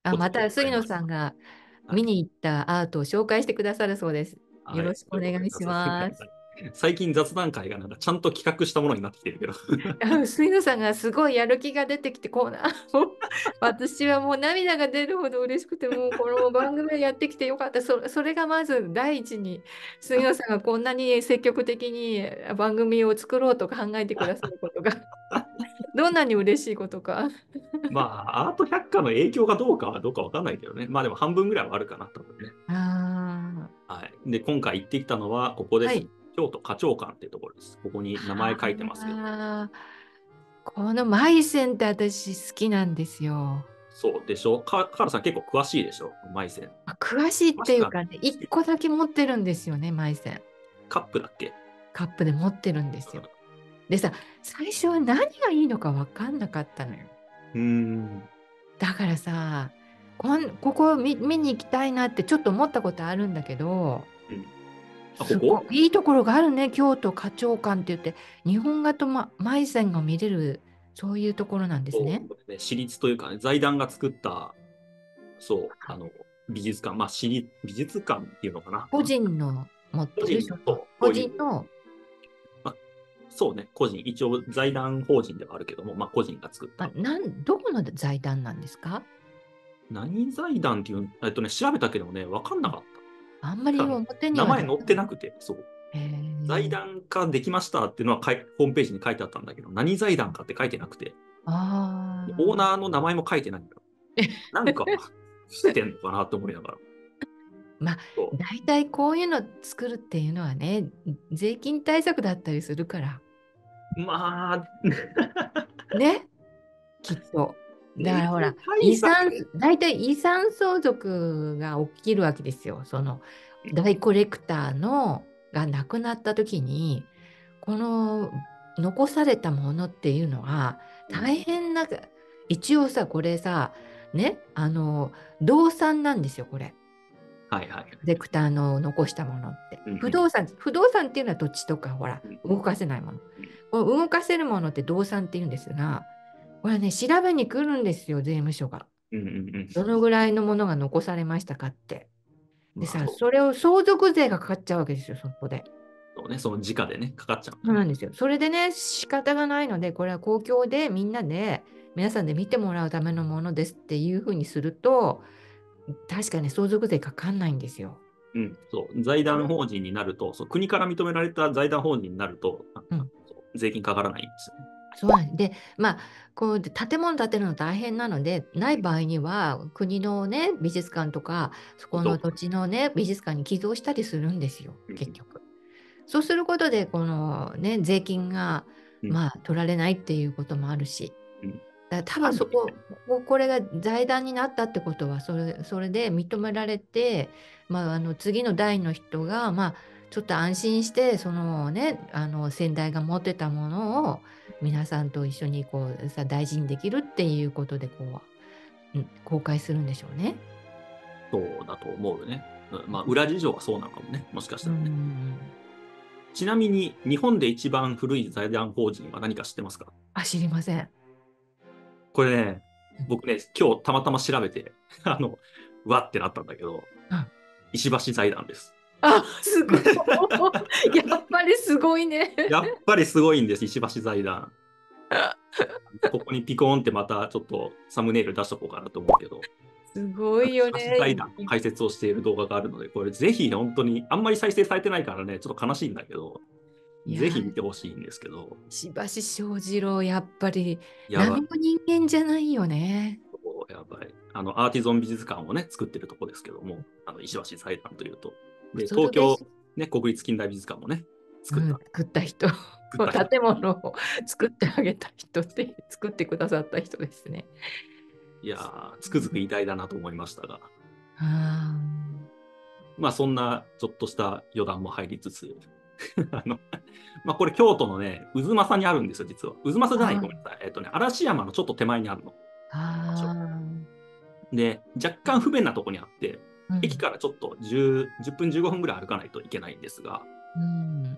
また杉野ございます。 さんがはい。 見に行ったアートを紹介してくださるそうです。よはい。 ろしくお願いします。 最近雑談会がなんかちゃんと企画したものになってきてるけど。 杉野さんがすごいやる気が出てきて、もう私はもう涙が出るほど嬉しくて、もうこの番組をやってきてよかった。それがまず第一に、杉野さんがこんなに積極的に番組を作ろうと考えてくださることが、どんなに嬉しいことか。 まあ、アート百科の影響がどうかはどうかわかんないけどね。まあでも半分ぐらいはあるかな、多分ね。 ああ、 はい。で、今回行ってきたのはここです。 はい。 京都花鳥館っていうところです。ここに名前書いてますけど。 ああ、このマイセンって私好きなんですよ。 そうでしょ。カールさん結構詳しいでしょ。マイセン。 詳しいっ詳しくはていうかね、一個だけ持ってるんですよね、マイセン。 カップだっけ？ カップで持ってるんですよ。でさ、最初は何がいいのか分かんなかったのよ。 うーん。 だからさ、ここ見に行きたいなってちょっと思ったことあるんだけど、 うん。あ、こすごこいいいところがあるね、京都花鳥館って言って、日本画と、マイセンが見れる、そういうところなんですね。 これね、私立というかね、財団が作った、そう、美術館、まあ、美術館っていうのかな。 個人の持っ個てる、 人と、こ個ういう、 人の、 まあ、そうね、個人、一応財団法人ではあるけども、まあ、個人が作った。 どこの財団なんですか？ 何財団っていう、調べたけどね、わかんなかっあんまた。 り表には出名前載ってさない。 なくて、そう。 へ財え。 団化できましたっていうのはホームページに書いてあったんだけど、何財団かって書いてなくて、オーああ。 ナーの名前も書いてないんだよ。なんか、伏せてんのかなと思いながら。 まあ、 そ大体こういうの作るっていうのはね、税金対策だったりするから、 う。まあ、 ね、きっと。だか税金らほら、 対策。 大体遺産相続が起きるわけですよ。その大コレクターが亡くなった時に、この残されたものっていうのはうん。 大変な、一応さ、これさ、ね、動産なんですよ、これ。 はいはい。 ディレクターの残したものって。 うんうん不動産っていうのは土地とか、ほら、 うん動かせないもの。 うんこの動かせるものって動産っていうんですが、これね、調べに来るんですよ、税務署が。 うんうんうん。 どのぐらいのものが残されましたかって。でまあ、 さ、それを相続税がかかっちゃうわけですよ、そこで。 そうね、その時価でね、かかっちゃうんだね。 そうなんですよ。それでね、仕方がないので、これは公共でみんなで、皆さんで見てもらうためのものですっていうふうにすると、確かに相続税かかんないんですよ。 うん、そう。財団法人になると、そう、国から認められた財団法人になると、 うん。 そう税金かからないんですよね。 そうなんで、こう建物建てるの大変なので、ない場合には、国のね、美術館とか、そこそう。 の土地のね、美術館に寄贈したりするんですよ、 うん結局。そうすることで、このね、税金が、 うん取られないっていうこともあるし、 うんだから多分単にね、 これが財団になったってことは、それで認められて、次の代の人が、ちょっと安心して、そのね、先代が持ってたものを皆さんと一緒にこうさ、大事にできるっていうことで、公開するんでしょうね。 そうだと思うよね。まあ、裏事情はそうなのかもね。もしかしうたらね。 ん。 ちなみに、日本で一番古い財団法人は何か知ってますか？ 知りません。 これね、 うん僕ね、今日たまたま調べて、うわってなったんだけど、 うん。 石橋財団です。 すごい。やっぱりすごいね。 やっぱりすごいんです、石橋財団。ここにピコーンってまたちょっとサムネイル出しとこうかなと思うけど、 すごいよ石橋財ね。 団の解説をしている動画があるので、これぜひ本当に、あんまり再生されてないからね、ちょっと悲しいんだけど、 いや、 ぜひ見てほしいんですけど、 石橋正二郎、やっぱりやばい。 何も人間じゃないよね。 やばい。アーティゾン美術館をね、作ってるとこですけども、石橋財団というと。で、東京、 恐るべし、 ね、国立近代美術館もね、作った。 作った人、 作った人。 建物を作ってあげた人って、作ってくださった人ですね。 いやー、つくづく偉大だなと思いましたが、 あまあそんなちょっとした余談も入りつつ、あの、まあこれ京都のね、渦政にあるんですよ、実は。渦政じゃない、ごめんなさい。嵐山のちょっと手前にあるの。場所。 あで、若干不便なとこにあって、 うん、 駅からちょっと10分15分ぐらい歩かないといけないんですが、 うん、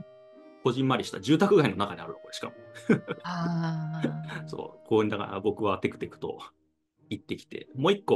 こじんまりした住宅街の中にあるの、これしかも。 あそう、こうだから僕はテクテクと行ってきて、もう一個、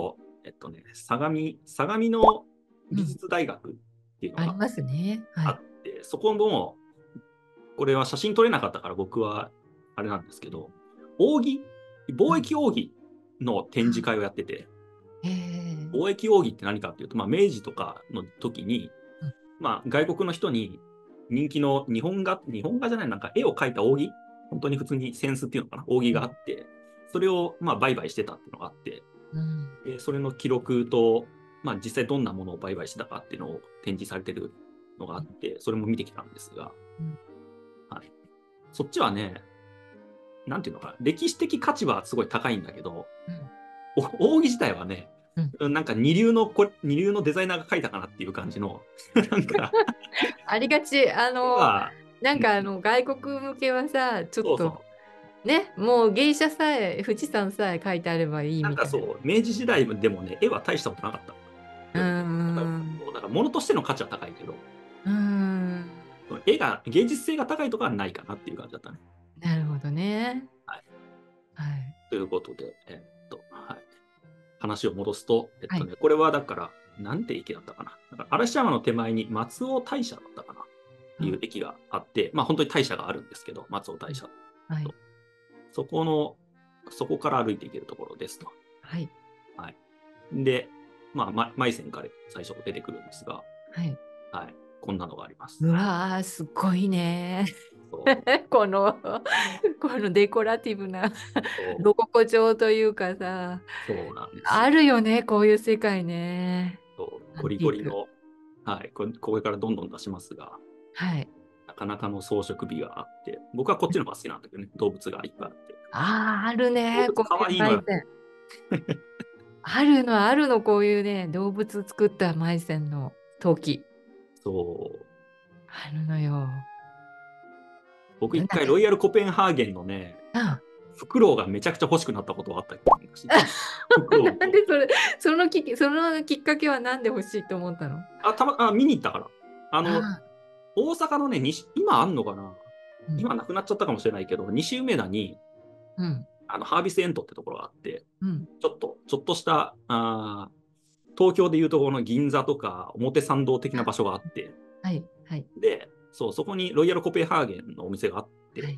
相模の美うん、 術大学っていうのがありますね。はい。 あって、そこも、これは写真撮れなかったから僕はあれなんですけど、扇、貿うん。 易扇の展示会をやってて、 へえ。 貿易扇って何かっていうと、まあ、明治とかの時に、 うん。 まあ、外国の人に人気の日本画じゃない、なんか絵を描いた扇、本当に普通に扇子っていうのかな、扇があって、それをまあ売買してたっていうのがあって、 うん。 それの記録と、まあ、実際どんなものを売買してたかっていうのを展示されてるのがあって、それも見てきたんですが、 うん。 はい、そっちはね、なんていうのかな、歴史的価値はすごい高いんだけど、 うん。 扇自体はね、 うん。 なんか二流のデザイナーが描いたかなっていう感じの、なんか、 ありがち。 絵は、 なんうん、 か外国向けはさ、ちょっとそうそう。 ね、もう芸者さえ、富士山さえ書いてあればいいみたいな。 なんかそう、明治時代でもね、絵は大したことなかった。 うーん。 だから物としての価値は高いけど、 うーん。 芸術性が高いとかはないかなっていう感じだったね。 なるほどね。 はい。 はい。 ということで、はい。話を戻すと、 はい。 これはだから、なんて駅だったかな。だから嵐山の手前に松尾大社だったかなっていううん。 駅があって、まあ本当に大社があるんですけど、松尾うん。 大社はい。 と。そこの、そこから歩いていけるところですと。 はい。 はい。で、まあ、マイセンから最初出てくるんですが、 はい。 はい。こんなのがあります。 うわー、すごいね。 そうこの、このデコラティブなロそうココ調というかさ、 そうなんですよ。 あるよね、こういう世界ね。アゴンティーク。 リゴリの、はい、これからどんどん出しますが、 はい。 なかなかの装飾美があって、僕はこっちの方が好きなんだけどね、動物がいっぱいあって。 ああ、あるね、 動物こういうかわいいのよ。 埋線。あるの、あるの、こういうね、動物作った埋線の陶器。 そう。 あるのよ。 僕一なんだっけ。 回ロイヤルコペンハーゲンのね、 あフクロウがめちゃくちゃ欲しくなったことがあった気がします。フクロウと。 なんでそれ、そのきっかけはなんで欲しいと思ったの？ 見に行ったから。 ああ、 大阪のね、今あんのかな、 うん、 今なくなっちゃったかもしれないけど、西梅田に、 うん、 ハービスエントってところがあって、 うん。 ちょっとした、東京でいうところの銀座とか表参道的な場所があって、 はい、はい、 で、そう、そこにロイヤルコペンハーゲンのお店があって、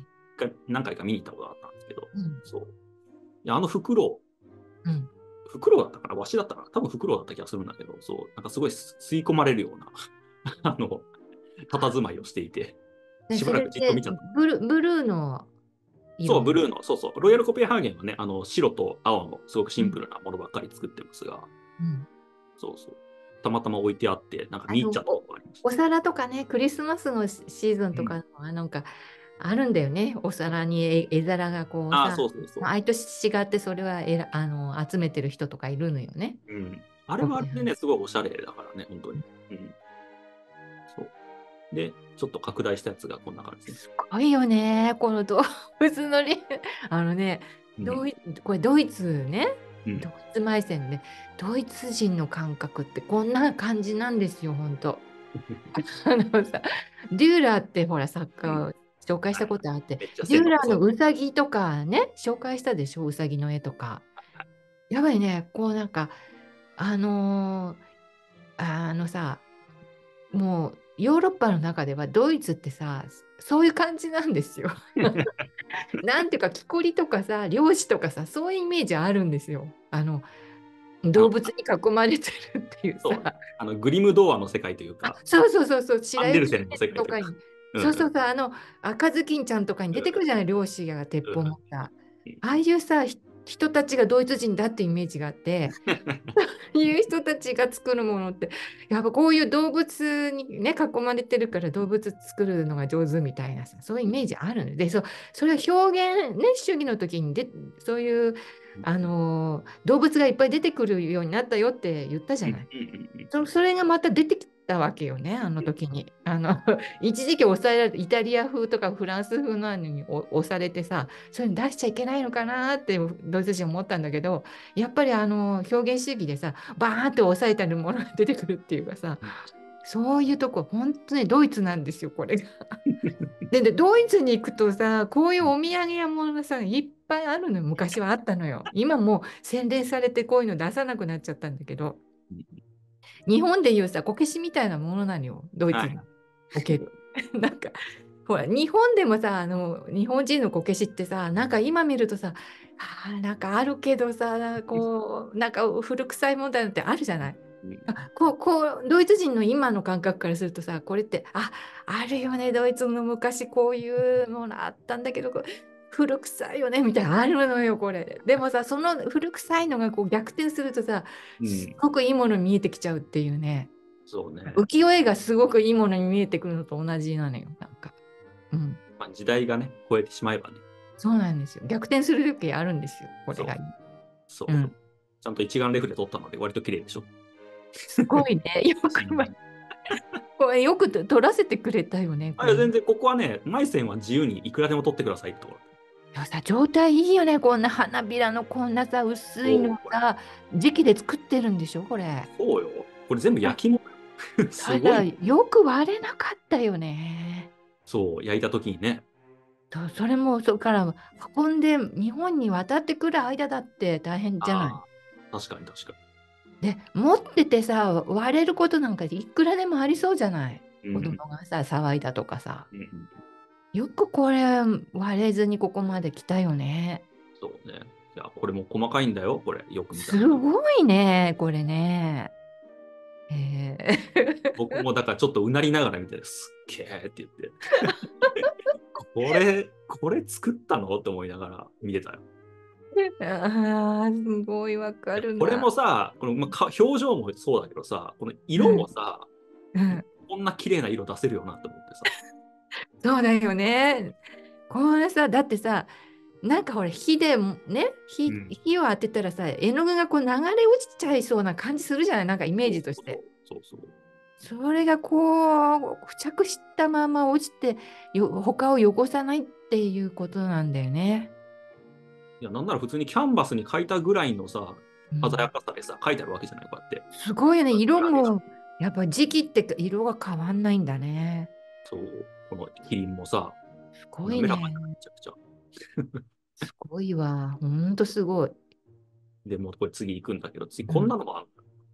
はい。 何回か見に行ったことがあったんですけど、 うん、 そう。いやフクロうん。 フクロウだったかな、ワシだったかな、多分フクロウだった気がするんだけど、そう、なんかすごい吸い込まれるような佇まいをしていて、 で、 しばらくじっとそれって見ちゃった。 ブルーのそう、ブ色の。 ルーの、そうそう、ロイヤルコペンハーゲンはね、白と青のすごくシうん、 ンプルなものばっかり作ってますが、 うん。 そうそう、たまたま置いてあって、なんか見入っちゃったことがありました。 お皿とかね、クリスマスのシーズンうん。 とかの、なんか、あるんだよね。お皿に絵皿がこうああ、 さ、 そうそうそう。 毎年違ってそれは集めてる人とかいるのよね。 うん。あれコペンハーゲン。 はあれでね、すごいおしゃれだからね、本当に。うん。そう。で、ちょっと拡大したやつがこんな感じですね。 すごいよね、この動物のあのね、 うん。 これドイツね、 うん。 ドイツ埋線で、ドイツ人の感覚ってこんな感じなんですよ、本当。さ、デューラーってほら作うん。 家を紹介しはい。 たことあって、 めっちゃデューラーの線の細い。 うさぎとかね、紹介したでしょ、うさぎの絵とか。やばいね、こうなんか、あのーさ、もうヨーロッパの中ではドイツってさ、そういう感じなんですよ。なんていうか、木こりとかさ、漁師とかさ、そういうイメージあるんですよ。 あの、 動物に囲まれてるっていうさ。 そうね。グリム童話の世界というあ、 か、 そうそうそうそう、白アンデル雪センの世界というか。 姫とかに、 うんうん。 そうそうそう、赤ずきんちゃんとかに出てくるじゃない、漁師が鉄砲うんうん。 持った。ああいうさ、人たちがドイツ人だってイメージがあって、いう人たちが作るものって、やっぱこういう動物にね、囲まれてるから動物作るのが上手みたいなさ、そういうイメージあるので、それを表現、ね、主義の時にそういう、動物がいっぱい出てくるようになったよって言ったじうんゃない。 うんうんそれがまた出てきたわけよね、あの時に。一時期抑えられて、イタリア風とかフランス風なのに押されてさ、そういうの出しちゃいけないのかなってドイツ人思ったんだけど、やっぱり表現主義でさ、バーンって抑えたるものが出てくるっていうかさ、 うん。 そういうとこ、本当にドイツなんですよ、これが。で、ドイツに行くとさ、こういうお土産屋物がさ、いっぱいあるのよ。昔はあったのよ。今もう洗練されてこういうの出さなくなっちゃったんだけど、 うん日本でいうさ、こけしみたいなものなのよ。ドイツにはい。 おける。なんか、ほら、日本でもさ、日本人のこけしってさ、なんか今見るとさ、なんかあるけどさ、こう、なんか古臭い問題ってあるじゃない。 うんドイツ人の今の感覚からするとさ、これって、あるよね、ドイツの昔こういうものあったんだけど、古臭いよね、みたいな、あるのよ、これ。でもさ、その古臭いのがこう逆転するとさ、すうんごくいいものに見えてきちゃうっていうね。 そうね。 浮世絵がすごくいいものに見えてくるのと同じなのよ、なんか。うん。 まあ、時代がね、超えてしまえばね。 そうなんですよ。逆転する時あるんですよ、これそう、 がいい。 そう。 うん。 ちゃんと一眼レフで撮ったので、割と綺麗でしょ。 すごいね。 写真も。 これよく撮らせてくれたよね、これ。 いや全然ここはね、内線は自由にいくらでも撮ってくださいってところ。 でもさ、状態いいよね。こんな花びらのこんなさ、薄いそう、 のさ、時期で作ってるんでしょ、これ。 そうよ。これ全部焼き物。すただ、 ごい。 よく割れなかったよね。 そう、焼いた時にね。 それも、それから運んで日本に渡ってくる間だって大変じゃない。 ああ、確かに確かで、持っててさ、割れることなんかいくらでもありそうじゃない。 に。 子供がさ、騒いだとかさ。 うんうんよくこれ割れずにここまで来たよね。 そうね。いや、これも細かいんだよ、これ。よく見たら。 すごいね、これね。 僕もだからちょっとうなりながら見て、すっげーって言って、これ作ったのって思いながら見てたよ。 すごいわかるこれもな。 さ、この表情もそうだけどさ、この色うん、 もさ、 うん、 こんな綺麗な色出せるよなって思ってさ。 そうだよね。これさ、だってさ、なんかほら、火でもね、 うん。 火を当てたらさ、絵の具がこう流れ落ちちゃいそうな感じするじゃない、なんかイメーそうジとして。 そうそうそう。 それがこう、付着したまま落ちて他を汚さないっていうことなんだよね。 いや、なんなら普通にキャンバスに描いたぐらいのさ、鮮やうん、 かさでさ、描いてあるわけじゃない、こうやって。 すごいよね。色グラデーション。 も、やっぱ時期って色が変わんないんだね。 そう、このキリンもさ、 すごいね。 滑らかじゃない、めちゃくちゃ。 すごいわ。ほんとすごい。 でもうこれ次行くんだけど、次うん、 こんなのもある。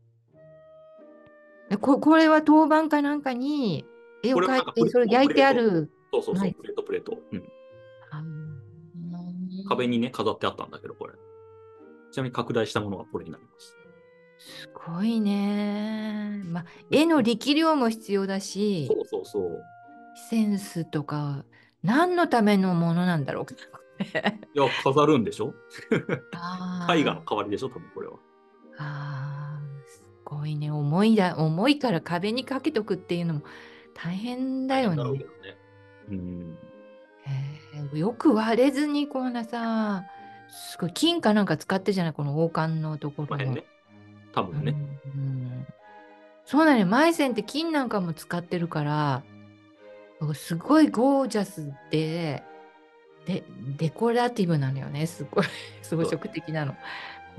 これは当番かなんかに絵をこれは描いて、 なんかプレ、 それ焼いプレート。 てある。 そうそうそう、 はい。 プレートプレート。うん。 あ壁にね、飾ってあったんだけど、これ。ちなみに拡大したものはこれになります。 すごいね。まあ、絵の力量も必要だし、 そうそうそう。 センスとか、何のためのものなんだろうか。 いや、飾るんでしょ？絵画のあ代わりでしょ、多分これは。 すごいね。重いから壁にかけとくっていうのも大変だ大変だろうけよね。 どね。うん。 よく割れずにこんなさ、すごい金かなんか使ってじゃない、この王冠のところも。 この辺ね。多う分ね。 ん、そうだね。マイセンって金なんかも使ってるから、すごいゴージャスで、デコラティブなのよね。すごい装そう飾的なの。うん。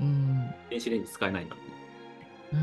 電子レンジ使えないんだもんね。 うん。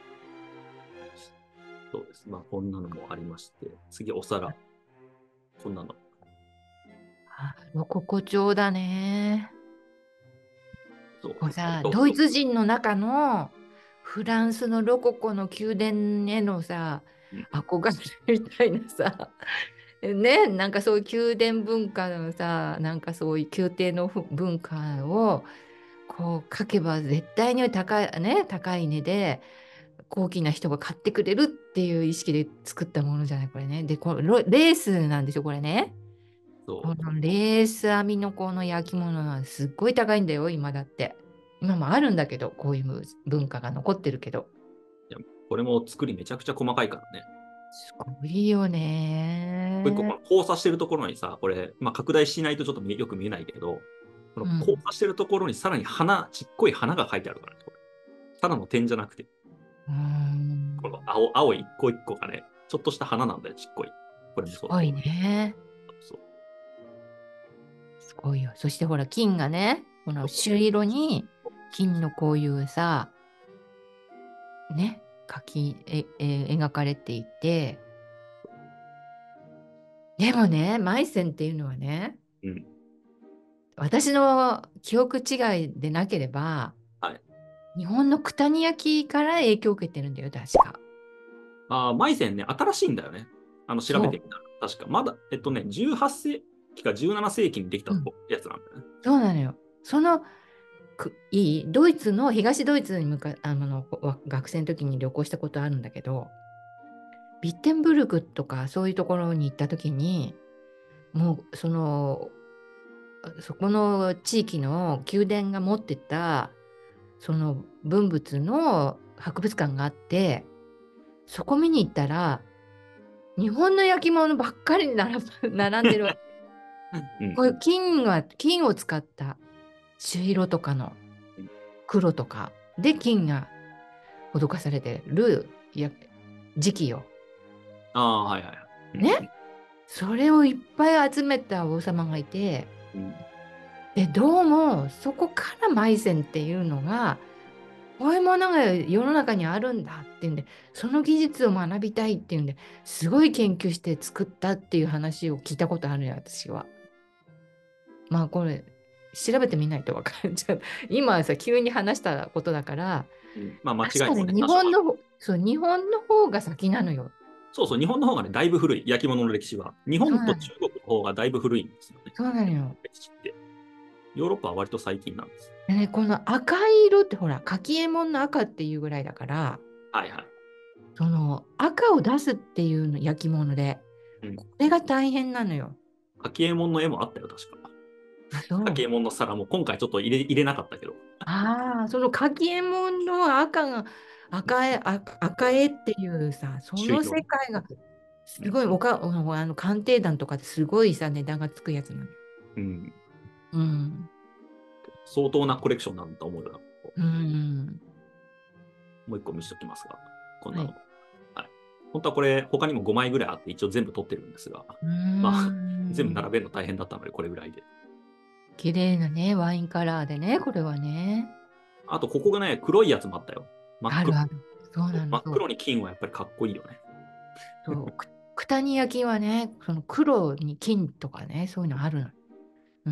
そうです。まあ、こんなのもありまして。次、お皿。こんなの。 ロココ調だね。 そう。 こうさ、 割と、 ドイツ人の中のフランスのロココの宮殿へのさ、 うん憧れみたいなさ、ね、なんかそういう宮殿文化のさ、なんかそういう宮廷の文化をこう書けば絶対に高い値で高貴な人が買ってくれるっていう意識で作ったものじゃない、これね。で、レースなんでしょ、これね。こそう。 のレース編みのこの焼き物はすっごい高いんだよ、今だって。今もあるんだけど、こういう文化が残ってるけど。 いや、これも作りめちゃくちゃ細かいからね。 すごいよこれこね。 の交差してるところにさ、これ、まあ、拡大しないとちょっとよく見えないけど、この交うん。 差してるところにさらにちっこい花が描いてあるからね、これ。ただの点じゃなくて、 うーん。 この青い一個一個がね、ちょっとした花なんだよ、ちっこい。これもそうだけど。 すごいね。 そうすごいよ。そしてほら、金がね、この朱色に金のこういうさ、ね、描かれていて、でもね、マイセンっていうのはね、 うん。 私の記憶違いでなければ、 はい。 日本の九谷焼から影響を受けてるんだよ、確か。 マイセンね、新しいんだよね。調べそう。 てみたら。確か。まだ、18世紀か17世紀にできたうん。 やつなんだよね。 そうなのよ。いいドイツの、東ドイツに学生の時に旅行したことあるんだけど、ビッテンブルクとかそういうところに行った時に、もうそこの地域の宮殿が持ってたその文物の博物館があって、そこ見に行ったら日本の焼き物ばっかりに並んでるわけ。 うん。 こういう金を使った朱色とかの黒とかで金が施されてる時期よ。 はいはいはい。うん。 ね。それをいっぱい集めた王様がいて、 うん。 で、どうもそこからマイセンっていうのが、こういうものが世の中にあるんだっていうんで、その技術を学びたいっていうんで、すごい研究して作ったっていう話を聞いたことあるよ、私は。まあこれ、調べてみないと分かる。今さ、急に話したことだから、 まあ間違いもね、 確かに多少ある。 日本の方が先なのよ。 そうそう、日本の方がね、だいぶ古い、焼き物の歴史は。日本とそうなの。 中国の方がだいぶ古いんですよね。 そうなのよ。 歴史って。ヨーロッパは割と最近なんです。 でね、この赤い色ってほら、柿右衛門の赤っていうぐらいだから、 はいはい。 その赤を出すっていうの焼き物で、 うん。 これが大変なのよ。 柿右衛門の絵もあったよ、確か。 あ、そう。 柿右衛門の皿も今回ちょっと入れなかったけど。 ああ、その柿右衛門の赤絵っていうさ、その朱色。 世界がうん。 すごい鑑定団とかですごいさ、値段がつくやつなのよ。 うん。 うん。 相当なコレクションなんだと思うよ。 うん。 もう一個見せておきますが、こんなの。 はい。 はい。本当はこれ、他にも5枚ぐらいあって、一応全部取ってるんですが、 うまあ、全部ん。 並べるの大変だったので、これぐらいで。 綺麗なね、ワインカラーでね、これはね。 あと、ここがね、黒いやつもあったよ。真っ黒。 あるある。そうなの、 真っそう。 黒に金はやっぱりかっこいいよね。 そう。九谷焼はね、その黒に金とかね、そういうのあるの。うん。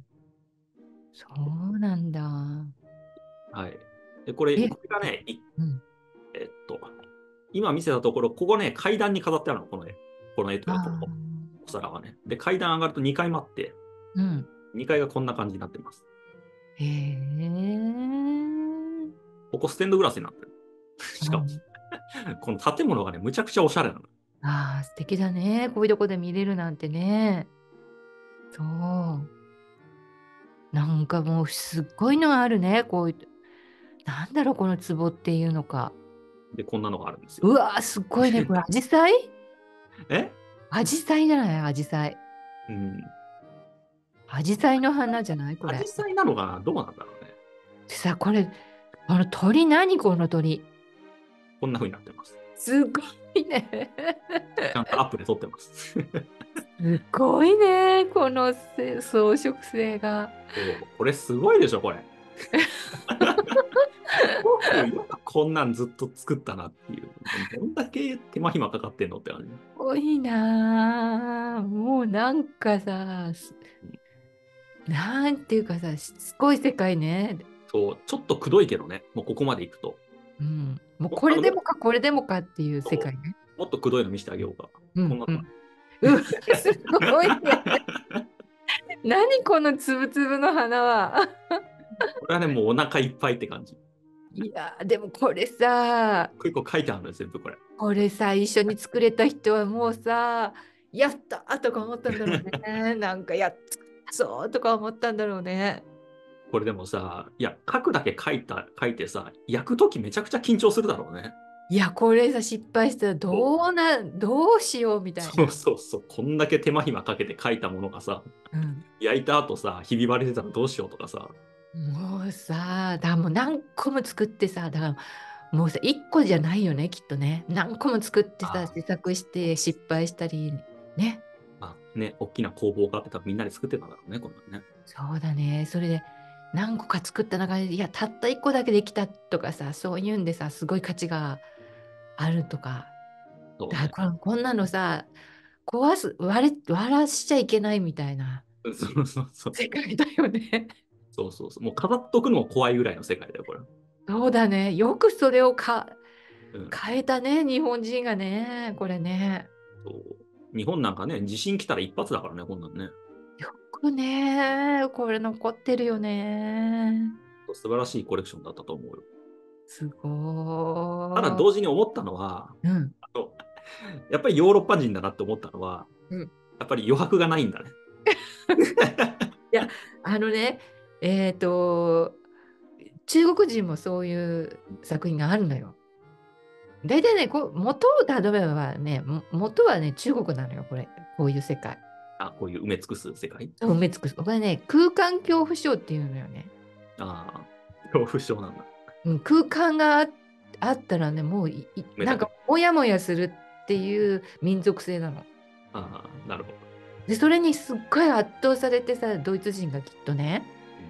そうなんだ。 はい。で、これ、 え、 これがね、 うん。 えっと、今見せたところ、ここね、階段に飾ってあるの、この絵。この絵というか、このああ。 お皿はね。で、階段上がると2階もあって、 うん。 2階がこんな感じになってます。 へえ。 ここステンドグラスになってる。しかも、 うん。 この建物がね、むちゃくちゃおしゃれなの。 ああ、素敵だね。こういうとこで見れるなんてね。そう。なんかもうすっごいのがあるね。こういう、なんだろう、この壺っていうのか。 で、こんなのがあるんですよ。 うわー、すっごいね。これ、アジサイえアジサイじゃないアジサイ。 うん。 アジサイの花じゃないこれ。 アジサイなのかな、どうなんだろうね。 でさ、これ、この鳥、何この鳥。 こんな風になってます。 すごいね。 ちゃんとアップで撮ってます。 すごいね。この装飾性が。 これすごいでしょ、これ。よくこんなんずっと作ったなっていう。どんだけ手間暇かかってんのって感じ。 すごいなあ。もうなんかさ、なんていうかさ、しつこい世界ね。 そう、ちょっとくどいけどね、もうここまで行くと。 うん。もうももこれでもかっていう世界ね。 もっとくどいの見せてあげようか。こんなのが。 うんうん。すごいね。何このつぶつぶの花は。 これはね、もうお腹いっぱいって感じ。 いやー、でもこれさ、 結構書いてあるんですよ、全部これ。 これさ、一緒に作れた人はもうさ、やったーとか思ったんだろうね。なんかやったそうとか思ったんだろうね。 これでもさ、いや、書くだけ書いてさ、焼くときめちゃくちゃ緊張するだろうね。 いや、これさ、失敗したらどうしようみたいそうな。 そうそう。こんだけ手間暇かけて書いたものがさ、 うん。 焼いた後さ、ひび割れてたらどうしようとかさ。 もうさ、もう何個も作ってさ、だからもうさ、1個じゃないよね、きっとね。何個も作ってさ、 あ試作して失敗したり、ね。 ね、大きな工房があって多分みんなで作ってたんだろうね、こんなのね。 そうだね。それで何個か作った中で、いや、たった1個だけできたとかさ、そういうんでさ、すごい価値があるとか。 そうね。 こんなのさ、割らしちゃいけないみたいな。 そうそうそう。 世界だよね。 そうそうそう。もう飾っとくのも怖いぐらいの世界だよ、これ。 そうだね。よくそれをうん。 変えたね、日本人がね、これね。 そう日本なんかね、地震来たら一発だからね、こんなんね。 よくね、これ残ってるよね。 素晴らしいコレクションだったと思うよ。 すただご同時に思ったのは、 い。うん。 あのやっぱりヨーロッパ人だなって思ったのは、 うん。 やっぱり余白がないんだね。 いや、あのね、えっと、中国人もそういう作品があるのよ。大体ね、例えばね、元はね、中国なのよ、これ。こういう世界。 あ、こういう埋め尽くす世界。 埋め尽くす。これね、空間恐怖症っていうのよね。 ああ、恐怖症なんだ。 うん、空間があったらね、もうなんか、 埋めたく。 もやもやするっていう民族性なの。 ああ、なるほど。 で、それにすっごい圧倒されてさ、ドイツ人がきっとね、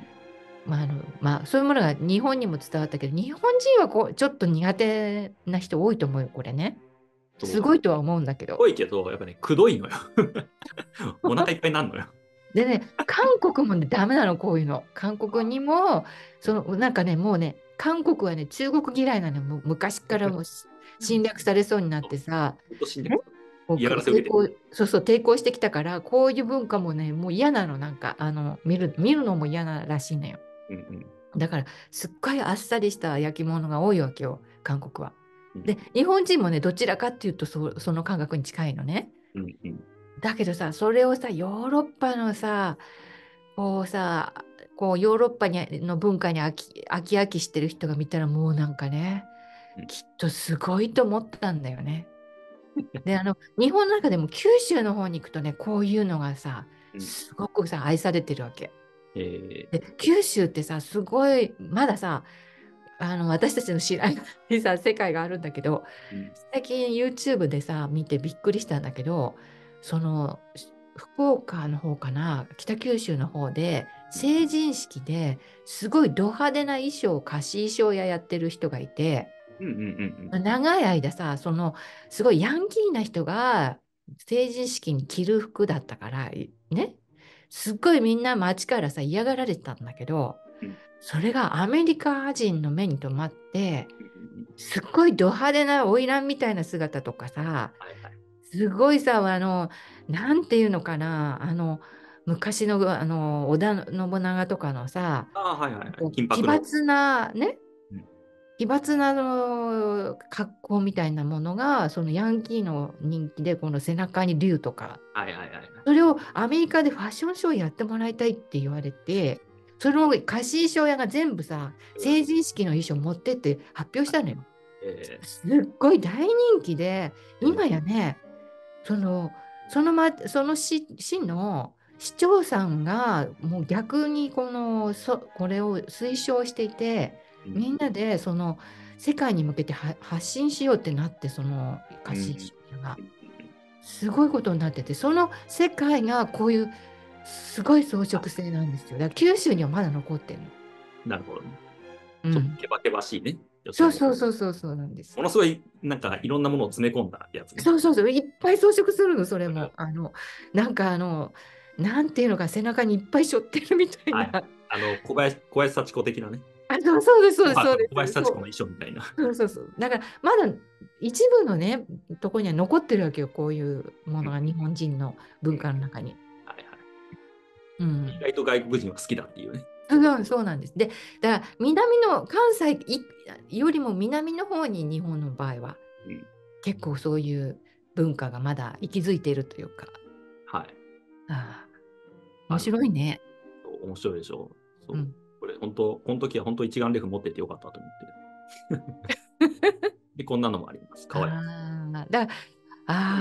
そういうものが日本にも伝わったけど、日本人はちょっと苦手な人多いと思うよ、これね。すそう。 ごいとは思うんだけど。 多いけど、やっぱね、くどいのよ。お腹いっぱいになるのよ。 でね、韓国もね、ダメなの、こういうの。韓国にも、なんかね、もうね、韓国はね、中国嫌いなの、もう昔からもう侵略されそうになってさ、 ほんと死んでね、 る。嫌がらせを受けてる。 そうそう、抵抗してきたから、こういう文化もね、もう嫌なの、なんか、見るのも嫌ならしいのよ。 うんうんだから、すっごいあっさりした焼き物が多いわけよ、韓国は。 うんで、日本人もね、どちらかっていうとその感覚に近いのね。 うんうんだけどさ、それをさ、ヨーロッパのさ、こうさ、ヨーロッパの文化に飽きしてる人が見たらもうなんかね、 うんきっとすごいと思ったんだよね。で、日本の中でも九州の方に行くとね、こういうのがさ、 うんすごくさ、愛されてるわけ。 えで、九州ってさ、すごい、まださ、私たちの知らないさ、世界があるんだけど、 うん最近 YouTube でさ、見てびっくりしたんだけど、その、福岡の方かな、北九州の方で、成人式ですごいド派手な衣装、貸し衣装屋やってる人がいて、 うんうんうん長い間さ、すごいヤンキーな人が成人式に着る服だったから、ね、すっごいみんな街からさ、嫌がられてたんだけど、 うんそれがアメリカ人の目に留まって、 うんすっごいド派手な花魁みたいな姿とかさ、 はいはい。 すごいさ、なんていうのかな、昔の、織田信長とかのさ、 ああ、はいはいはい。金奇箔の。 抜な、ね、 うん奇抜な格好みたいなものが、そのヤンキーの人気で、この背中に竜とか、 はいはいはいはい。 それをアメリカでファッションショーやってもらいたいって言われて、その貸し衣装屋が全部さ、成人式の衣装持ってって発表したのよ。 えすっごい大人気で、今ーえやね、その、その市の市長さんがもう逆にこれを推奨していて、 うんみんなで世界に向けて発信しようってなって、そのうんうん貸し衣装が。 うんすごいことになってて、その世界がこういうすごい装飾性なんですよ。だから九州にはまだ残ってるの。 なるほどね。ちょっとうん。 ケバケバしいね。要するに、 そうそうそうそうそうなんです。 ものすごい、なんかいろんなものを詰め込んだやつね。 そうそうそう、いっぱい装飾するの、それも。なんかなんていうのか、背中にいっぱい背負ってるみたいな。 はい。小林幸子的なね。 そうです、そうです、 紅白のそうです。 小林幸子の衣装みたいな。 そうそうそう。だから、まだ一部のね、とこには残ってるわけよ、こういうものが日本人の文化の中に。 はいはい。 うん。 意外と外国人は好きだっていうね。 そうなんです。で、だから関西よりも南の方に日本の場合はうん。 結構そういう文化がまだ息づいているというか、 はい。 あ面ある。 白いね。 面白いでしょう。そう。 うん。 これ、本当この時は本当一眼レフ持っててよかったと思って。で、こんなのもあります。かわいい。 だから、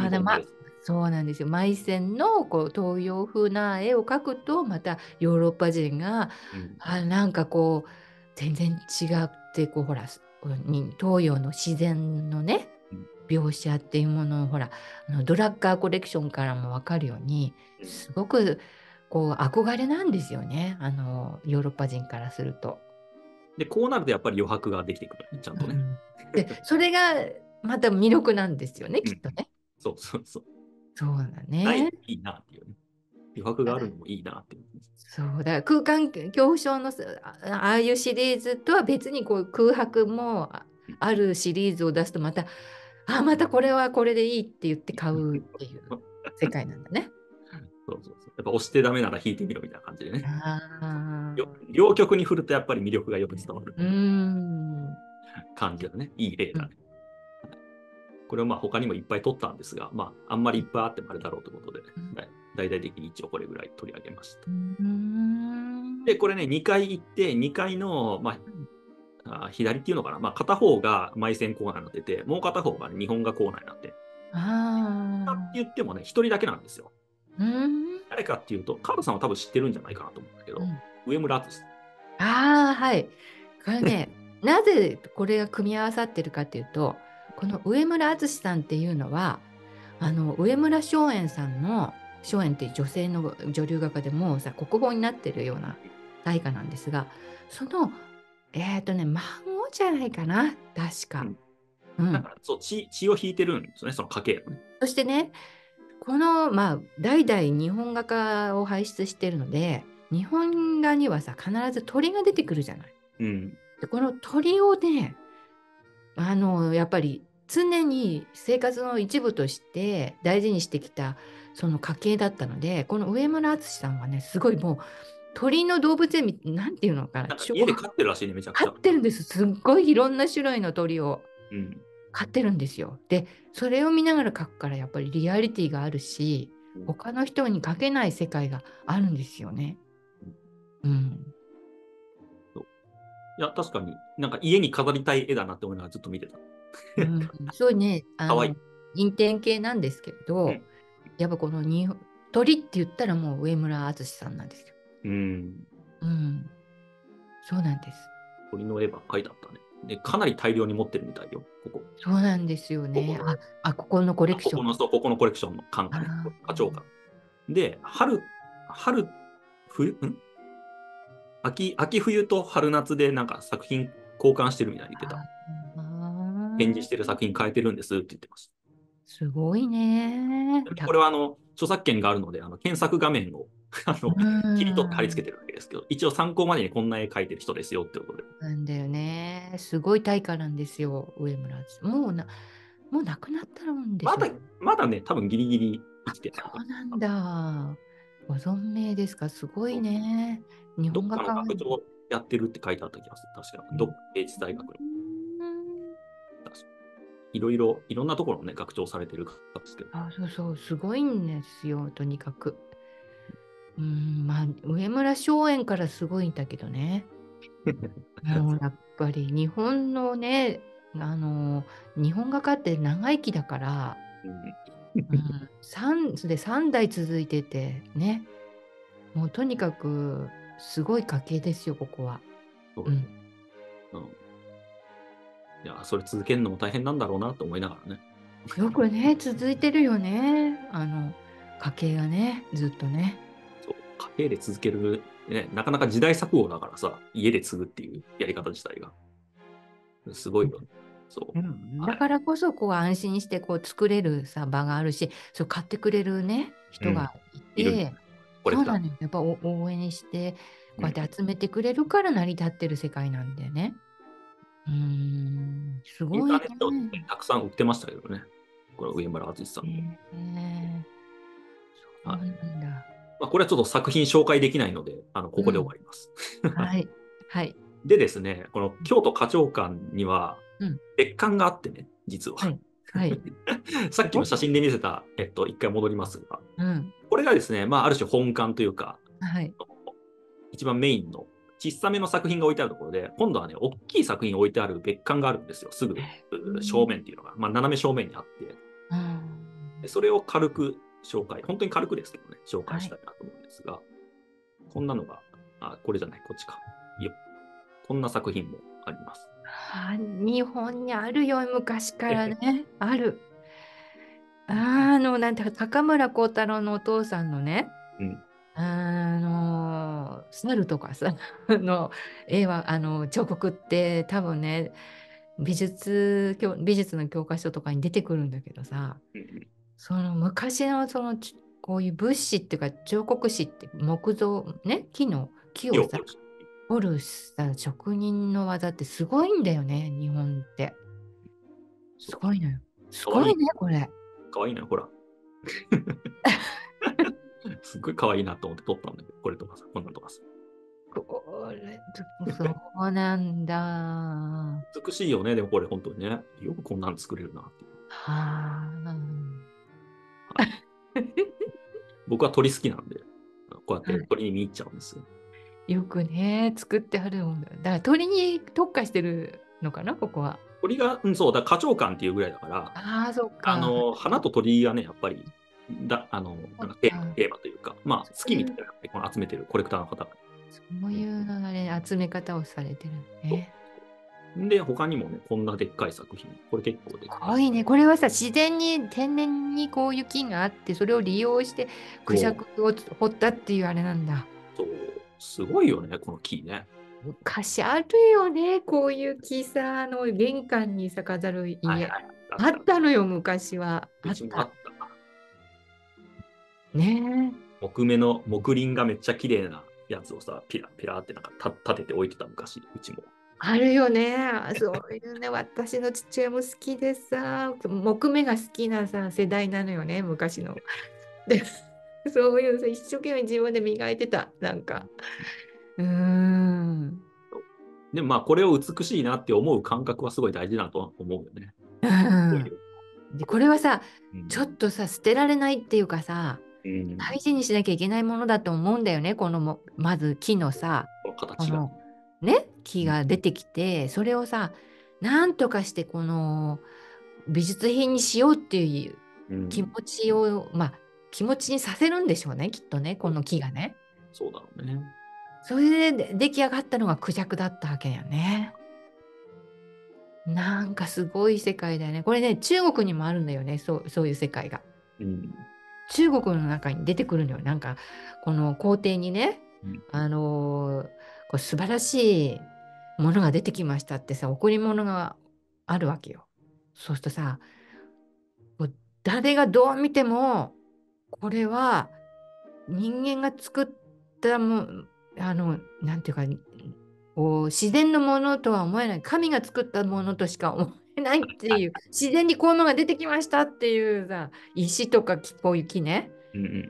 日本語です。 そうなんですよ。マイセンの東洋風な絵を描くと、またヨーロッパ人が、 うん。 なんか全然違って、ほら、東洋の自然のね、 うん描写っていうものを、ほら、ドラッカーコレクションからも分かるように、 うんすごく憧れなんですよね、ヨーロッパ人からすると。 で、こうなるとやっぱり余白ができてくるね。ちゃんとね。 うん、で、それがまた魅力なんですよね、 うん。 きっとね。 そうそうそう。 そうだないね。 といいなっていうね。 余白があるのもいいなって思います。 そうだ、空間恐怖症のああいうシリーズとは別にこう空白もあるシリーズを出すとまた、またこれはこれでいいって言って買うっていう世界なんだね。 そうそうそう。やっぱ押してダメなら引いてみろみたいな感じでね。 ああ、 両極に振るとやっぱり魅力がよく伝わるうーん。 感じだね。いい例うんだね。これはまあ他にもいっぱい取ったんですが、まああんまりいっぱいあってもあれだろうということで、大々的に一応これぐらい取り上げました。 うーん。 で、これね、2回行って、2回の、まあ、左っていうのかな、まあ、片方が埋線コーナーになってて、もう片方が、ね、日本画コーナーになって、ってあ言ってもね、一人だけなんですよ。 あ、うん。 誰かっていうと、カールさんは多分知ってるんじゃないかなと思うんだけど、 うん。 上村淳さん。 ああ、はい。これね、なぜこれが組み合わさってるかっていうと、この上村淳さんっていうのは、上村松園さんの、松園っていう女性の女流画家でもうさ、国宝になってるような大家なんですが、その、孫じゃないかな、確か。 うん、 うん。 だからそう、血を引いてるんですよね、その家系のね。 そしてね、この、まあ、代々日本画家を輩出してるので、日本画にはさ、必ず鳥が出てくるじゃない。 うん。 で、この鳥をね、やっぱり常に生活の一部として大事にしてきたその家系だったので、この上村淳さんはね、すごいもう鳥の動物園なんていうのかな、 なんか家で飼ってるらしいね、めちゃくち飼ゃ。 ってるんです。すっごいいろんな種類の鳥をうん。 飼ってるんですよ。で、それを見ながら描くからやっぱりリアリティがあるし、 うん、 他の人に描けない世界があるんですよね。うん。 そう、いや、確かになんか家に飾りたい絵だなって思いながらずっと見てた。 うん、そうね、 かわいい。 陰天系なんですけれど、 うん。 やっぱこの鳥って言ったらもう上村淳さんなんですよ。 うん。 うん、そうなんです。 鳥の絵ばっかりだったね。で、かなり大量に持ってるみたいよ、ここ。 そうなんですよね。 ここの、 ここのコレクション。 ここの、そう、ここのコレクションの館がね、課長館。で、冬、秋冬と春夏でなんか作品交換してるみたいに言ってた。展示してる作品変えてるんですって言ってました。 すごいね。 これは著作権があるので、検索画面をう切り取って貼り付ん。 けてるわけですけど、一応参考までにこんな絵描いてる人ですよってことで。 なんだよね。すごい大家なんですよ、上村淳。もう亡くなったんでまだ、 しょう。 まだね、多分ギリギリ生きてたそうなんだ。ご存命ですか。すごいね。日どっかの本画家。 学長やってるって書いてあった気がする。確か。芸術大学の。いろいろ、いろんなところのね、学長されてる方ですけど。 そうそう、すごいんですよ、とにかく。まあ、上村松園からすごいんだけどね。もうやっぱり日本のね、日本画家って長生きだから、 うん、 3代続いててね、もうとにかくすごい家系ですよ、ここは。 そうね。 うん、 うん。いや、それ続けるのも大変なんだろうなと思いながらね。 よくね、続いてるよね、家系がね、ずっとね。 そう、家庭で続ける、ね、なかなか時代錯誤だからさ、家で継ぐっていうやり方自体が。すごいよね。そう。 だはい。 からこそこう安心してこう作れるさ場があるし、そう買ってくれるねうん。 人がいいる。 て、 コレクター。 そうなのよ。やっぱ応援してうん。 こうやって集めてくれるから成り立ってる世界なんでね。すインターごいネットでね。 たくさん売ってましたけどね。これ、上村淳さんの。 そうはい。 なんだ。 まあ、これはちょっと作品紹介できないので、ここで終うん。 わります。 はい。はい。 でですね、この京都花鳥館にはうん。 別館があってね、実は。 はい。はい。 さっきのお写真で見せた、一回戻りますが、 うん。 これがですね、まあ、ある種本館というか、 はい。 一番メインの小さめの作品が置いてあるところで、今度はね、大きい作品置いてある別館があるんですよ。すぐ正面っていうのが、まあ、斜め正面にあって、 うん。 でそれを軽く紹介、本当に軽くですけどね、紹介はい。 したいなと思うんですが、こんなのが、これじゃない、こっちか。いいよ。こんな作品もあります。 日本にあるよ、昔からえね。ある。なんていうか、高村光太郎のお父さんのね、 うん。 猿とかさ、絵は、彫刻って多分ね、美術の教科書とかに出てくるんだけどさ、 うん。 その昔のそのこういう仏師っていうか彫刻師って木造ね、木をさ、 木を彫る。 彫るさ、職人の技ってすごいんだよね、日本って。 そう。 すごいのよ。すかわいい。 ごいね、これ。 かわいいのよ、ほら。すっごい可愛いなと思って撮ったんだけど、これとかさ、こんなんとかさ。 これ、そうなんだ。は美しいよね、でもこれ本当にね。よくこんなの作れるなっていう。 あ。 はい、僕は鳥好きなんで、こうやって鳥に見入っちゃうんですよ。 よくね、作ってあるもんだ。だから鳥に特化してるのかな、ここは。 鳥が、うん、そう、だから花鳥館っていうぐらいだから、 ああ、そっか。 花と鳥がね、やっぱり、なんかそっか。 テーマというか、まあ、好そういう、 きみたいな、この集めてるコレクターの方が。 そういうあれ、集め方をされてるのそね。 うで、他にもね、こんなでっかい作品。これ結構でっかい。 すごいね。これはさ、自然に天然にこういう木があって、それを利用してクジャそう、 クを掘ったっていうあれなんだ。 そう、すごいよね、この木ね。 昔あるよね。こういう木さ、玄関にさ、飾る家。 はいはい。あっあた。 ったのよ、昔は。 うちもあっあった。 た。 ねえ。 木林がめっちゃ綺麗なやつをさ、ピラピラってなんか立てて置いてた昔、うちも。 あるよね。そういうね、私の父親も好きでさ、木目が好きなさ、世代なのよね、昔の。で、そういうさ、一生懸命自分で磨いてた、なんか。うーん。 でもまあ、これを美しいなって思う感覚はすごい大事だと思うよね。 うん。で、これはさ、ちょっとさ、捨てられないっていうかさ、 うん。 大事にしなきゃいけないものだと思うんだよね、まず木のさ、 この形が。 この、ね、木うん。 が出てきて、それをさ、なんとかして美術品にしようっていう気持うん。 ちを、まあ、気持ちにさせるんでしょうね、きっとね、この木がね。 そうだろうね。 それで出来上がったのがクジャクだったわけよね。なんかすごい世界だよね。これね、中国にもあるんだよね、そういう世界が。 うん。 中国の中に出てくるのよ。なんか、この皇帝にね、 うん。 素晴らしいものが出てきましたってさ、贈り物があるわけよ。そうするとさ、もう誰がどう見ても、これは人間が作ったなんていうか、自然のものとは思えない、神が作ったものとしか思えないっていう、自然にこういうのが出てきましたっていうさ、石とかこういう木ね。 うん。うん。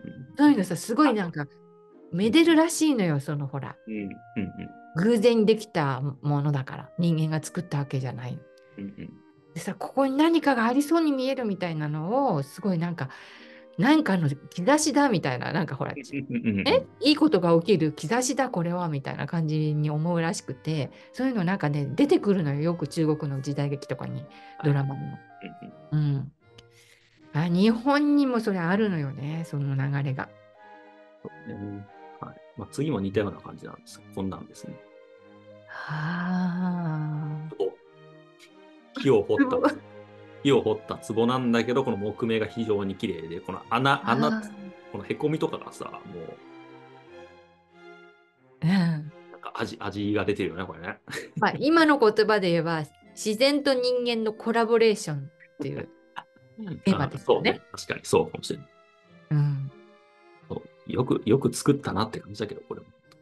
そういうのさ、すごいなんか、めでるらしいのよ、ほら。 うん。うん。 偶然にできたものだから、人間が作ったわけじゃない。 うん。 でさ、ここに何かがありそうに見えるみたいなのを、すごいなんか、何かの兆しだみたいな、なんかほら、いいことが起きる兆しだ、これは、みたいな感じに思うらしくて、そういうのなんかね、出てくるのよ、よく中国の時代劇とかに、 はいはい。 ドラマにも。 うん。 うん。日本にもそれあるのよね、その流れが。 ね。はい。まあ、次も似たような感じなんですこんなんですね。 はあ。 ちょっと木を掘った、 すごい。 木を掘った壺なんだけど、この木目が非常に綺麗で、この穴、 あこのへこみとかがさ、もう、 うん。 なんか味が出てるよね、これね。 まあ、今の言葉で言えば、自然と人間のコラボレーションっていうテーマですよそうね。 ね。 確かにそうかもしれない。 うん。 そうよく作ったなって感じだけど、これも。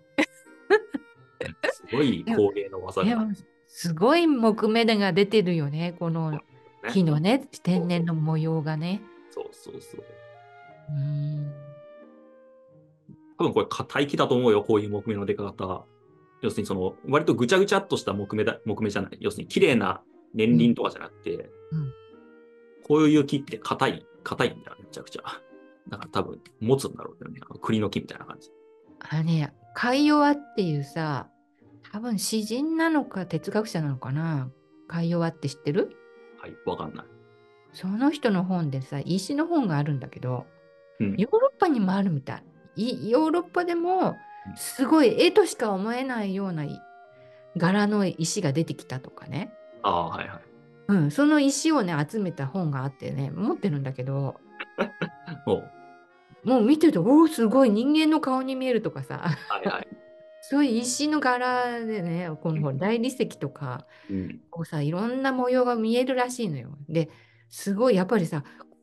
すごいでも、 工芸の技がでもすごい木目が出てるよね、このね。 木のね、天そう然の模様がね。 そうそうそう。 うん。 多分これ硬い木だと思うよ、こういう木目の出方。要するにその、割とぐちゃぐちゃっとした木目じゃない。要するに綺麗な年うん。 輪とかじゃなくて、 うん。 こういう木って硬いんだよね、めちゃくちゃ。だから多分持つんだろうね。栗の木みたいな感じ。 カイヨワっていうさ、多分詩人なのか哲学者なのかな。カイヨワって知ってる？ はい、わかんない。 その人の本でさ、石の本があるんだけど、 うん。 ヨーロッパにもあるみたい。ヨーロッパでもすごい絵としか思えないような柄の石が出てきたとかね。 ああ、はいはい。 うん、その石をね、集めた本があってね、持ってるんだけど、 おう、 もう見てると、おお、すごい人間の顔に見えるとかさ、 はいはい。 そういう石の柄でね、このほら大理石とか、 うん。 こうさ、いろんな模様が見えるらしいのよ。で、すごいやっぱりさ、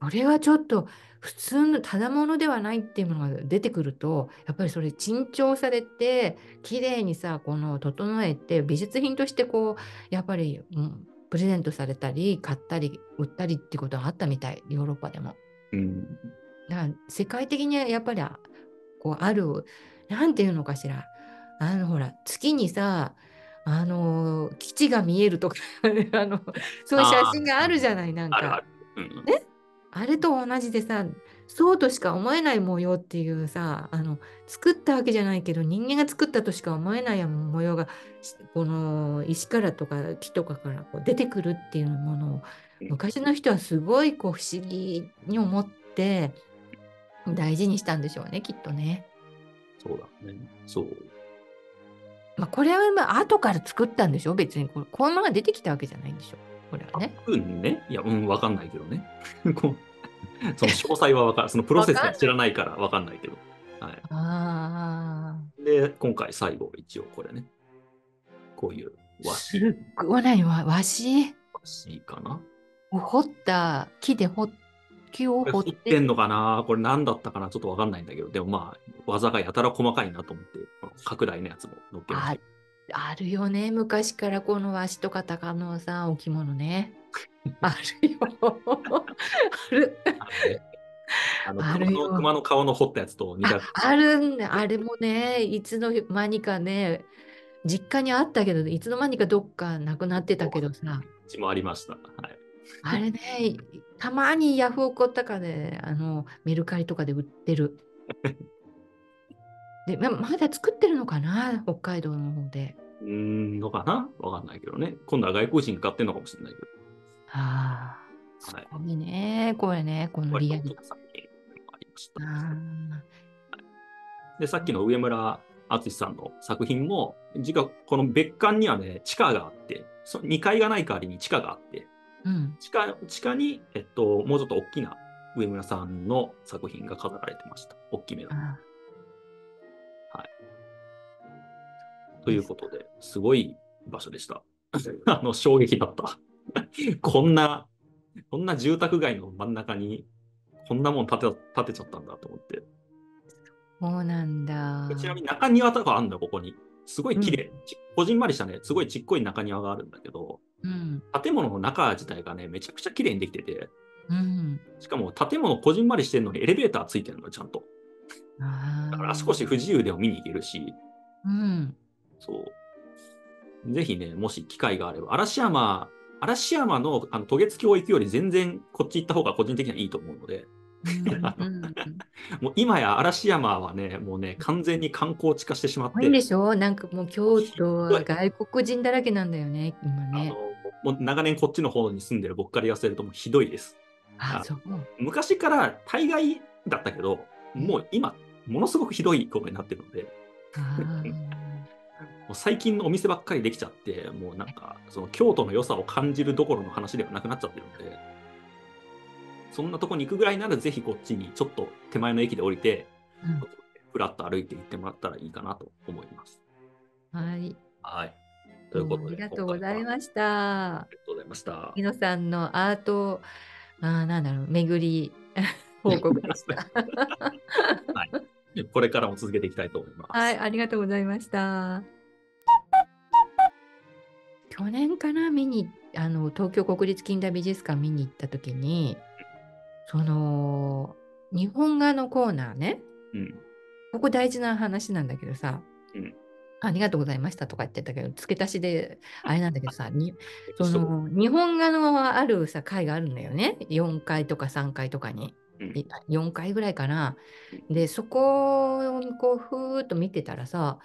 これはちょっと普通のただものではないっていうものが出てくると、やっぱりそれ珍重されて、綺麗にさ、この整えて、美術品としてこう、やっぱり、プレゼントされたり、買ったり、売ったりっていうことがあったみたい、ヨーロッパでも。 うん。 だから世界的にはやっぱりこうある、なんていうのかしら、ほら、月にさ、基地が見えるとかあの、そういう写あ真があるじゃない、なんか。 あるある。うん。 ね、あれと同じでさ、そうとしか思えない模様っていうさ、作ったわけじゃないけど、人間が作ったとしか思えない模様が、この石からとか木とかからこう出てくるっていうものを、 うん。 昔の人はすごいこう不思議に思って大事にしたんでしょうね、きっとね。 そうだね。そう。 まあ、これはまあ後から作ったんでしょ、別にこのまま出てきたわけじゃないんでしょ、これはね。 うんね。いや、うん、わかんないけどね。こその詳細はわかる。そのプロセスは知わかんない。 らないからわかんないけど。はい。 ああ、 で、今回最後、一応これね。こういう和す紙、 っごい、何、和紙和紙かな。 を彫った木をこれ彫って、 彫ってんのかな、これ何だったかなちょっとわかんないんだけど、でもまあ、技がやたら細かいなと思って、この拡大のやつも載っけましあ、 た。 あるよね、昔からこの和紙とか鷹のさ、置物ね。あるよ。ある。 あのね、 あるよ。 熊の顔の彫ったやつと似た。 あるんだ。あれもね、いつの間にかね、実家にあったけど、いつの間にかどっかなくなってたけどさ、 うちもありました。はい。 あれね、たまにヤフオクとかで、メルカリとかで売ってる。で、まだ作ってるのかな、北海道の方で。 のかなわかんないけどね。今度は外国人が買ってんのかもしれないけああ、 ど。 すはい。 ごいね、これね、この割とリアリテちょっと作品がありました。 ィ。 で、さっきの上村淳さんの作品も、実はこの別館にはね、地下があって、2階がない代わりに地下があって、 うん。 地下に、もうちょっと大きな上村さんの作品が飾られてました。大きめの。 あはい。とです。 いうことで、すごい場所でした。衝撃だった。こんな、こんな住宅街の真ん中に、こんなもん建てちゃったんだと思って。 そうなんちなみだ。 に中庭とかあるんだよ、ここに。すごいうん。 綺麗。こじんまりしたね、すごいちっこい中庭があるんだけど、 うん。 建物の中自体がね、めちゃくちゃ綺麗にできてて、 うん。 しかも建物こじんまりしてるのにエレベーターついてるのよ、ちゃんと。だから足腰あ不自由でも見に行けるし、 あ。うん。 そう。ぜひね、もし機会があれば、嵐山の渡月橋行くより全然こっち行った方が個人的にはいいと思うので、 うん。うん。 もう今や嵐山はね、もうね、完全に観光地化してしまっ多いんでて、 しょ、なんかもう京都ひどい。 は外国人だらけなんだよね、今あの、 ね。 もう長年こっちの方に住んでる僕から言わせるともうひどいです。 あ、 あそう。 昔から大概だったけど、 うん。 もう今、ものすごくひどいことになってるので、 あもう最近のお店ばっかりできちゃって、もうなんか、その京都の良さを感じるどころの話ではなくなっちゃってるので、そんなとこに行くぐらいならぜひこっちにちょっと手前の駅で降りて、 あ。うん。 ふらっと歩いて行ってもらったらいいかなと思います。 はい。 はい。ということで、 どうもありがとうご今回はあざいました。 りがとうございました。 日野さんのアート、なんだろう、巡り報告でした。 はい。これからも続けていきたいと思いまはい、 す。 ありがとうございました。去年かな、東京国立近代美術館見に行った時に、その、日本画のコーナーね、 うん。 ここ大事な話なんだけどさ、 うん。 ありがとうございましたとか言ってたけど、付け足しであれなんだけどさ、 歴史とこ日本画のあるさ、階があるんだよね。4階とか3階とかに。 うん。 4階ぐらいかな。で、そこをこう、ふーっと見てたらさ、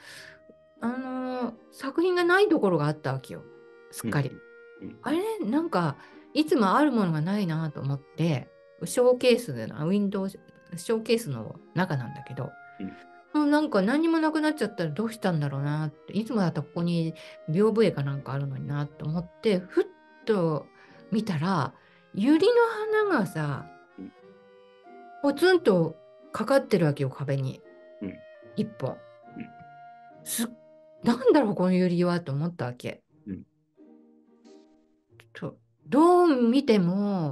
作品がないところがあったわけよ。すっうん。 かり。 うん。 あれ、なんか、いつもあるものがないなと思って、ショーケースでな、ウィンドウ、ショーケースの中なんだけど、 うん。 もうなんか何もなくなっちゃったらどうしたんだろうなって、いつもだったらここに屏風絵かなんかあるのになと思って、ふっと見たら、百合の花がさ、 うん。 ポツンとかかってるわけよ、壁に。 うん。 一本。 うん。 す、なんだろう、この百合はと思ったわけ。 うん。 とどう見ても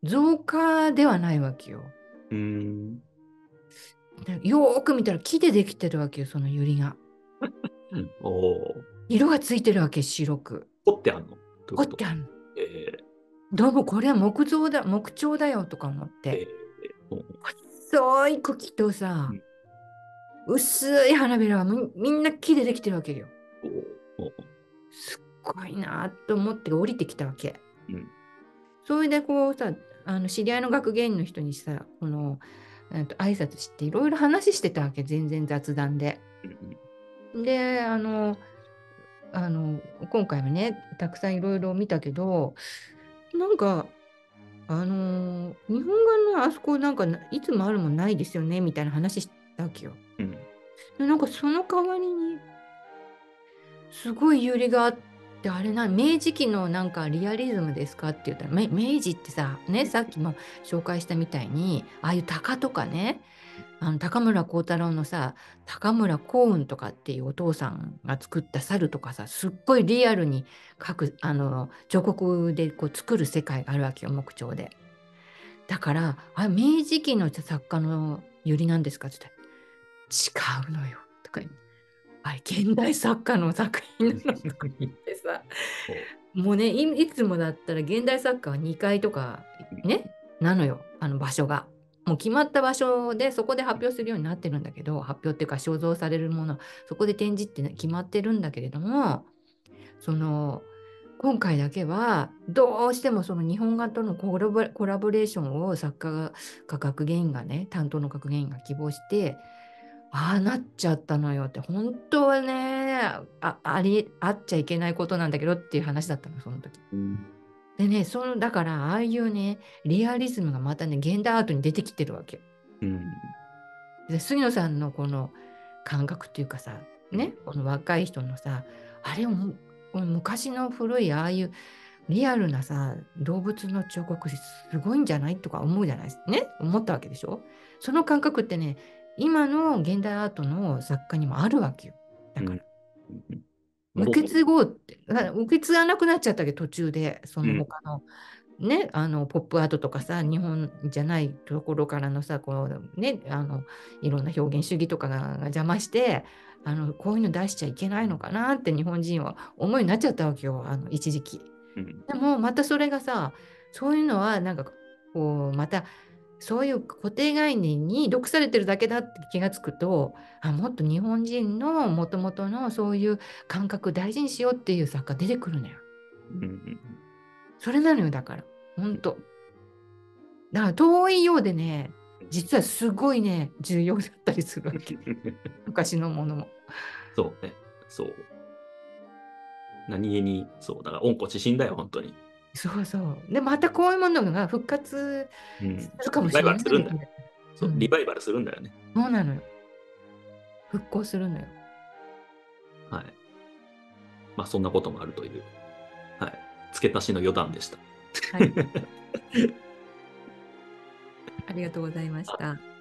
造花ではないわけよ。 うーん。 でよーく見たら木でできてるわけよ、その百合が。 おお。 色がついてるわけ、白く。 彫ってあんの？どういうこと？ 彫ってあるの。 えどうもこれは木彫だよとか思っー、 て。 お細い茎とさ、 うん薄い花びらはみんな木でできてるわけよ。 おお。 すっごいなと思って降りてきたわけ。 うん。 それでこうさ、知り合いの学芸員の人にさ、挨拶していろいろ話してたわけ、全然雑談で。 うんで、あの、今回もね、たくさんいろいろ見たけど、なんか、日本画のあそこなんかいつもあるもんないですよね、みたいな話したわけよ。 うん。 で、なんかその代わりに、すごい揺れがあって、あれ明治期のなんかリアリズムですかって言ったら、明治ってさ、ね、さっきも紹介したみたいに、ああいう鷹とかね、高村光太郎のさ、高村光雲とかっていうお父さんが作った猿とかさ、すっごいリアルに描く、彫刻でこう作る世界があるわけよ、木彫で。だから、明治期の作家の百合なんですかって言ったら、違うのよ、とか言って。現代作家の作品なのとか言ってさ、 おもうね、いつもだったら現代作家は2階とかね、なのよ、場所が。もう決まった場所でそこで発表するようになってるんだけど、発表っていうか肖像されるもの、そこで展示って、ね、決まってるんだけれども、その今回だけはどうしてもその日本画とのコラボレーションを作家が学芸員がね、担当の学芸員が希望して、ああなっちゃったのよって、本当はね、あっちゃいけないことなんだけどっていう話だったの、その時。 うん。 でね、だからああいうね、リアリズムがまたね、現代アートに出てきてるわけ。 うん。 で、杉野さんのこの感覚っていうかさ、ね、この若い人のさ、あれをこの昔の古いああいうリアルなさ、動物の彫刻すごいんじゃないとか思うじゃないですね、思ったわけでしょ。その感覚ってね、今の現代アートの作家にもあるわけよ。だから、 うん。 受け継ごうって、受け継がなくなっちゃったけど、途中で、そうん。 の他のね、ポップアートとかさ、日本じゃないところからのさ、こうね、いろんな表現主義とかが邪魔して、こういうの出しちゃいけないのかなって日本人は思いになっちゃったわけよ、一時期。 うん。 でも、またそれがさ、そういうのは、なんか、こう、また、そういう固定概念に毒されてるだけだって気がつくと、もっと日本人のもともとのそういう感覚大事にしようっていう作家出てくるのよ。 うん。 それなのよ、だから。本当。だから遠いようでね、実はすごいね、重要だったりするわけ。昔のものも。 そうね。そう。何気に、そう。だから、温故知新だよ、本当に。 そうそう。で、またこういうものが復活うん。 するかもリバイバしれないよルするんだよ。 ね。 そう。リうん。 バイバルするんだよね。 そうなのよ。復興するのよ。 はい。まあ、そんなこともあるという、はい。付け足しの余談でした。 はい。ありがとうございました。